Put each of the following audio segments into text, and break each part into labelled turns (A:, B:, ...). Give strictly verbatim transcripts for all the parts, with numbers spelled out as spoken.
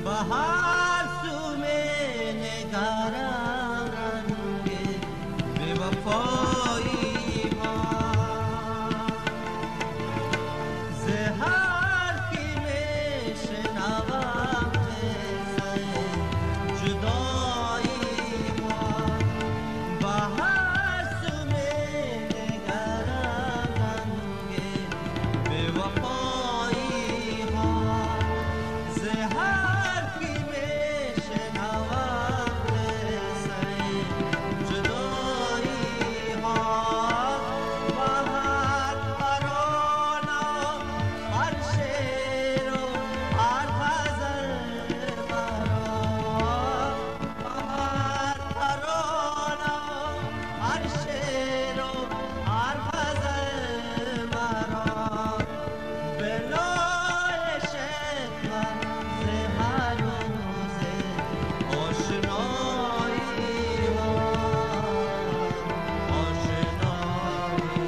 A: بهار سو میں نگارم رنگ بے وفایی ما زهر کی میں شنوم قصه جدایی ما بهار سو میں نگارم رنگ بے وفایی ما زهر کی میں شنوم قصه جدایی ما بهار ترانا هر شعر و هر غزل مرا بهار ترانا هر شعر و هر غزل مرا بلای عشق من ز هر روز آشنایی ما آشنایی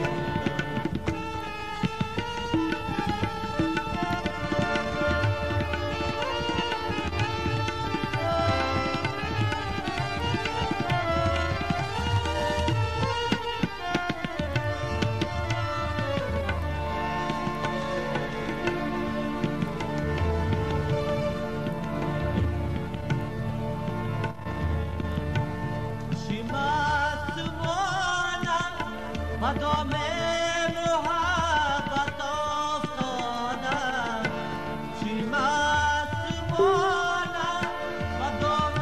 A: مدام محبت افتادم چی مسلمانم مدام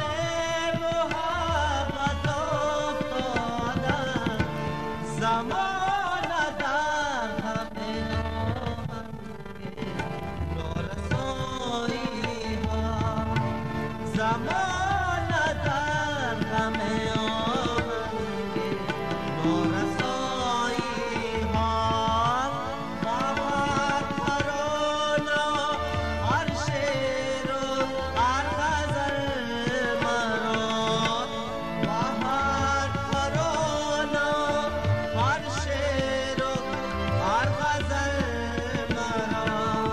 A: محبت افتادم زمان در همه آهنگ نارسایی ها زمان در همه آهنگ نارسایی ها بهار ترانا هر شعر و هر غزل مرا بهار ترانا هر شعر و هر غزل مرا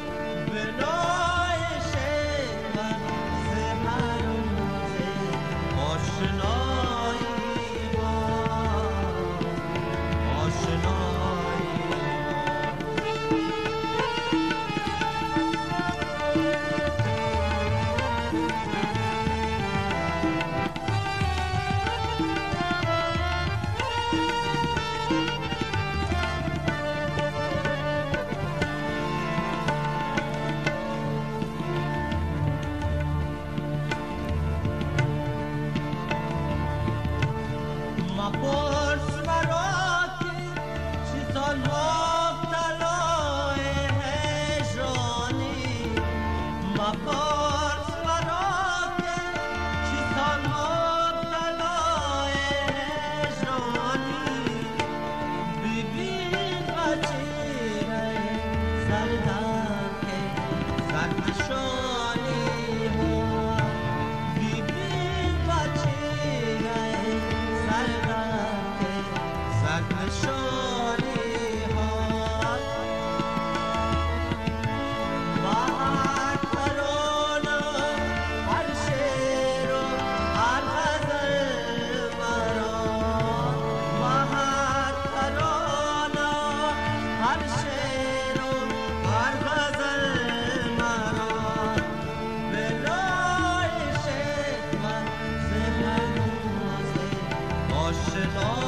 A: بلای عشق من ز هر روز آشنایی ما آشنایی مپرس مرا که چیزان مبتلای هجرانی مپرس مرا که چیزان مبتلای هجرانی ببین بچه سردم که سرنشانی ها ببین بچه سردم که سرنشانی ها بهار ترانا هر شعر و هر غزل مرا بهار ترانا هر شعر و هر غزل مرا بلای عشق من ز هر روز آشنایی